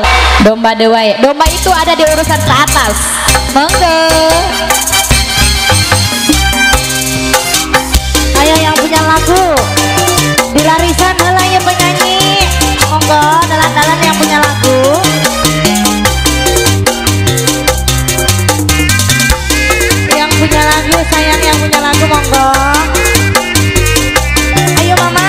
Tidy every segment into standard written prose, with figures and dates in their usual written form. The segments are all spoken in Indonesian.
Domba dewai. Domba itu ada di urusan ke atas. Monggo. Ayo yang punya lagu dilarisan heula ya penyanyi. Monggo dalan-dalan yang punya lagu. Yang punya lagu sayang, yang punya lagu monggo. Ayo mama.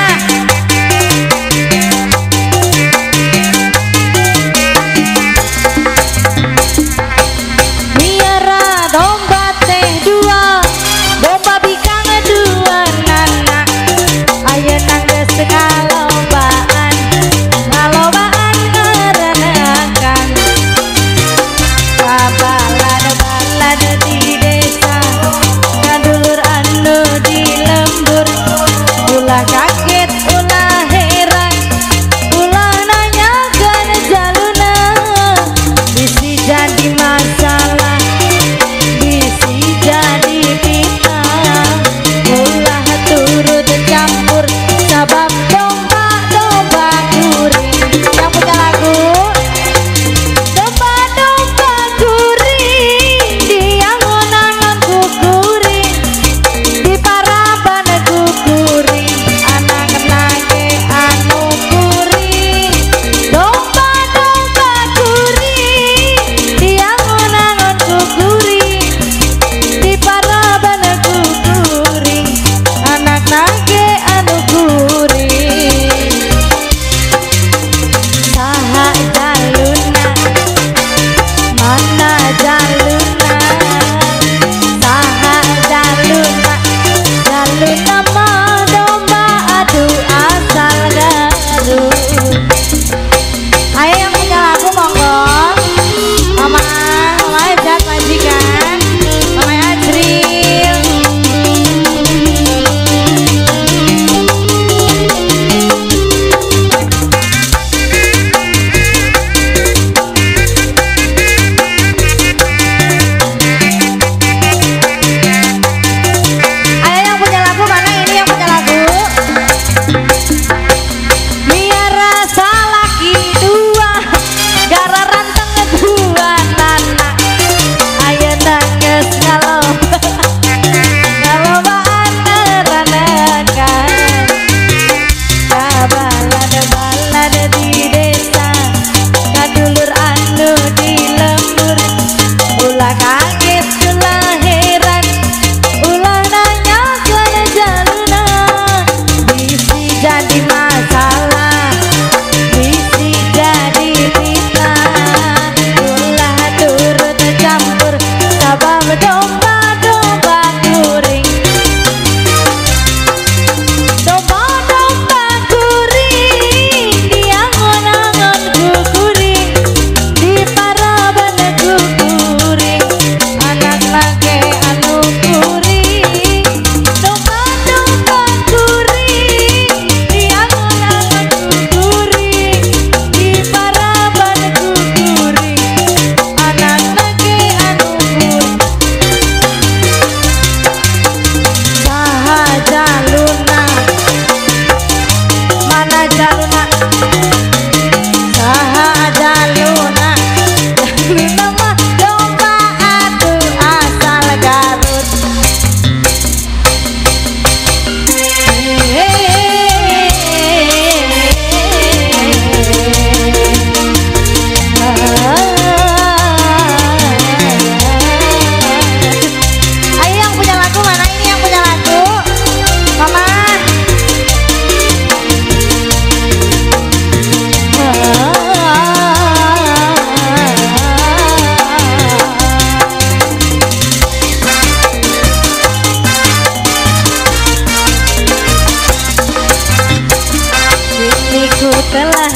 Telah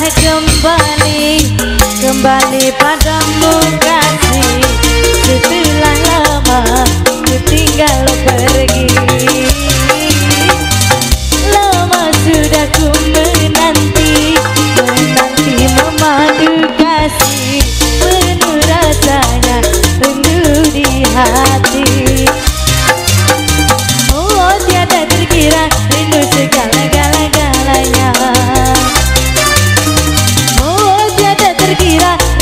kembali padamu kasih, setelah lama ku tinggal pergi. Lama sudah ku menanti memadu kasih, penuh rasanya rindu di hati. Oh tiada terkira rindu segala-galanya. Oh tiada terkira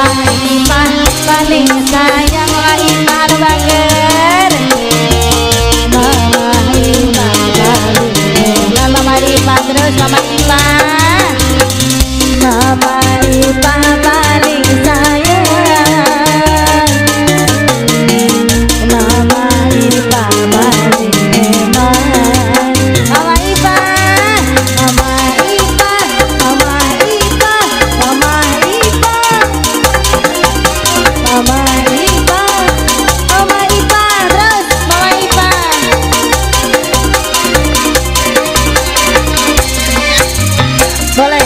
Mama Ipa paling sayang Mama Ipa anu bager. Mama Ipa paling Mama Ipa terus Mama Ipa. Mama Ipa paling sayang. Mama Ipa paling hebat. Mama Ipa, Mama Ipa, Mama Ipa, Mama Ipa, Mama Ipa, Mama Ipa, terus Mama Ipa. Boleh.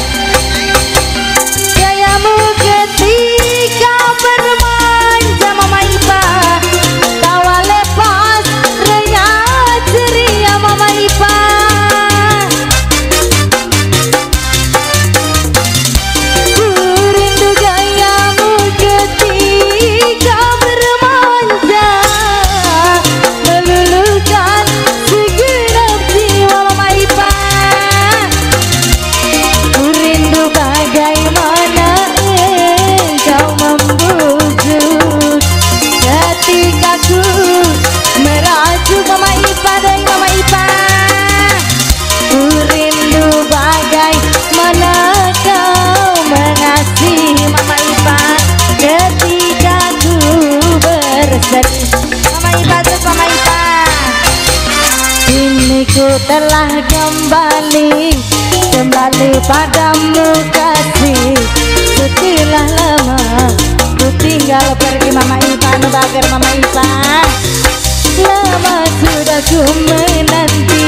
Gayamu ketika bermanja Mama Ipa, tawa lepas renyah ceria Mama Ipa. Ku rindu gayamu ketika bermanja, meluluhkan segenap jiwa Mama Ipa. Ku rindu bagaimana engkau membujuk ketika ku merajuk Mama Ipa dan Mama Ipa. Ku rindu bagaimana kau mengasihi Mama Ipa ketika ku bersedih. Mama Ipa terus Mama Ipa. Kini ku telah kembali padamu kasih. Setelah lama ku tinggal pergi Mama Ipa anu bager Mama Ipa. Lama sudah ku menanti